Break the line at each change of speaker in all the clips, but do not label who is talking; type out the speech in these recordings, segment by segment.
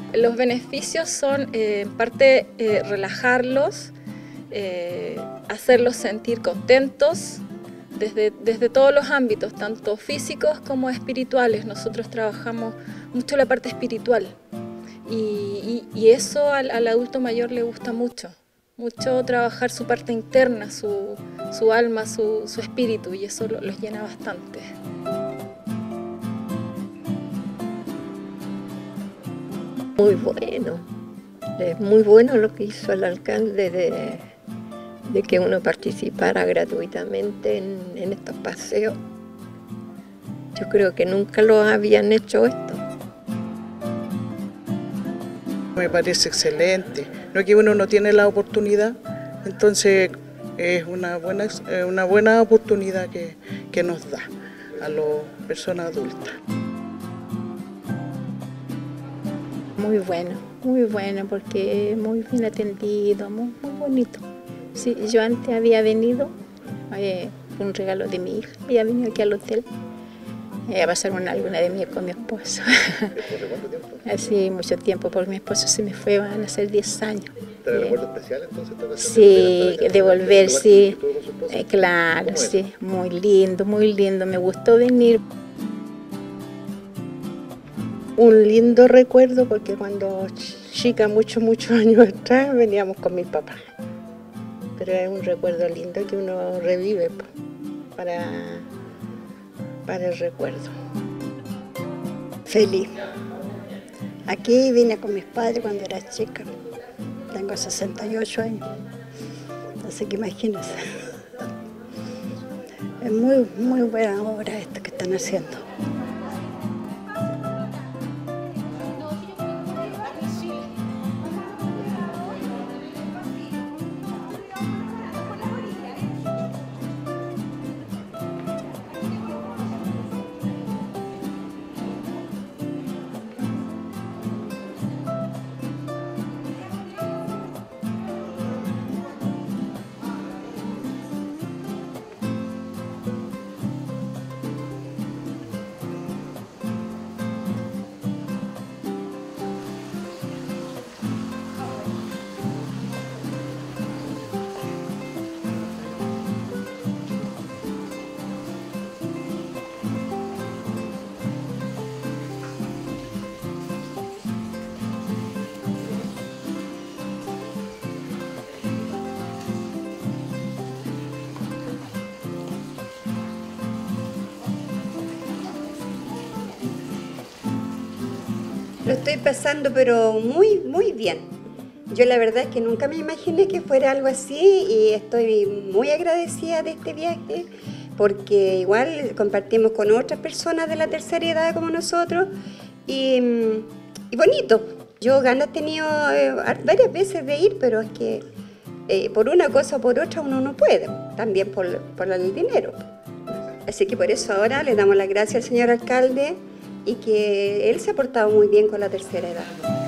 Los beneficios son, en parte, relajarlos, hacerlos sentir contentos desde todos los ámbitos, tanto físicos como espirituales. Nosotros trabajamos mucho la parte espiritual y eso al adulto mayor le gusta mucho trabajar su parte interna, su alma, su espíritu, y eso los llena bastante.
Muy bueno, es muy bueno lo que hizo el alcalde de que uno participara gratuitamente en estos paseos. Yo creo que nunca lo habían hecho esto.
Me parece excelente, no que uno no tiene la oportunidad, entonces es una buena oportunidad que nos da a las personas adultas.
Muy bueno, porque muy bien atendido, muy bonito. Sí, yo antes había venido, fue un regalo de mi hija, había venido aquí al hotel a pasar una luna de miel con mi esposo.
¿Después de cuánto tiempo?
Así mucho tiempo, porque mi esposo se me fue, van a ser 10 años.
¿Te recuerdo especial entonces?
Sí, de volver, sí,
¿Cómo
claro,
es?
sí, muy lindo, me gustó venir.
Un lindo recuerdo porque cuando chica, muchos años atrás, veníamos con mi papá. Pero es un recuerdo lindo que uno revive para el recuerdo.
Feliz. Aquí vine con mis padres cuando era chica. Tengo 68 años. Así que imagínense. Es muy buena obra esta que están haciendo.
Lo estoy pasando pero muy bien. Yo la verdad es que nunca me imaginé que fuera algo así y estoy muy agradecida de este viaje porque igual compartimos con otras personas de la tercera edad como nosotros y bonito. Yo ganas he tenido varias veces de ir, pero es que por una cosa o por otra uno no puede, también por el dinero. Así que por eso ahora le damos las gracias al señor alcalde y que él se ha portado muy bien con la tercera edad.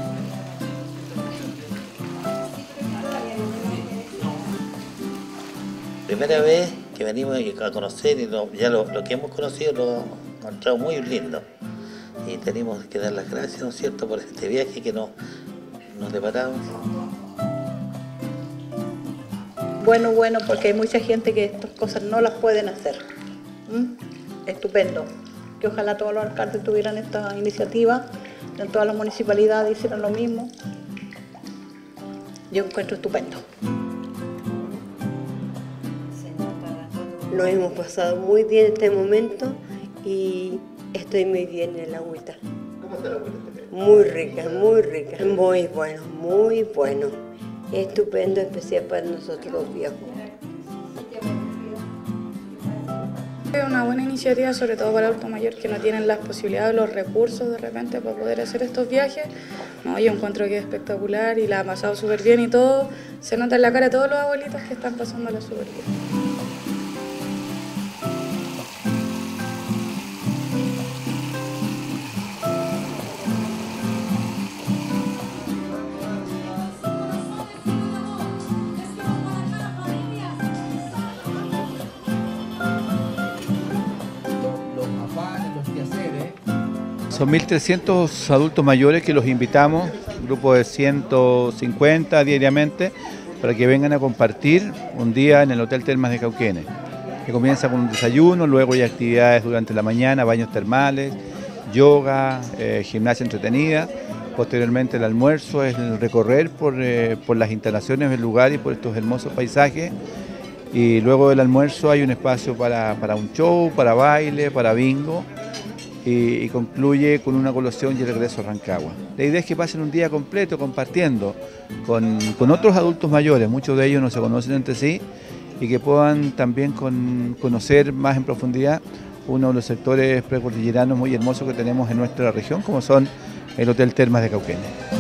Primera vez que venimos a conocer y ya lo que hemos conocido lo hemos encontrado muy lindo. Y tenemos que dar las gracias, ¿no es cierto?, por este viaje que nos deparamos.
Bueno, porque hay mucha gente que estas cosas no las pueden hacer. Estupendo. Que ojalá todos los alcaldes tuvieran esta iniciativa, en todas las municipalidades hicieran lo mismo. Yo encuentro estupendo.
Lo hemos pasado muy bien este momento y estoy muy bien en la agüita.
¿Cómo está la agüita?
Muy rica, muy bueno. Estupendo, especial para nosotros los viejos.
Es una buena iniciativa, sobre todo para adultos mayores que no tienen las posibilidades, los recursos de repente para poder hacer estos viajes. No, yo encuentro que es espectacular y la ha pasado súper bien y todo. Se nota en la cara de todos los abuelitos que están pasándola súper bien.
Son 1.300 adultos mayores que los invitamos grupo de 150 diariamente, para que vengan a compartir un día en el Hotel Termas de Cauquenes, que comienza con un desayuno, luego hay actividades durante la mañana, baños termales, yoga, gimnasia entretenida. Posteriormente el almuerzo es el recorrer por las instalaciones del lugar y por estos hermosos paisajes. Y luego del almuerzo hay un espacio para un show, para baile, para bingo. Y concluye con una colación y el regreso a Rancagua. La idea es que pasen un día completo compartiendo con otros adultos mayores, muchos de ellos no se conocen entre sí, y que puedan también conocer más en profundidad uno de los sectores precordilleranos muy hermosos que tenemos en nuestra región, como son el Hotel Termas de Cauquenes.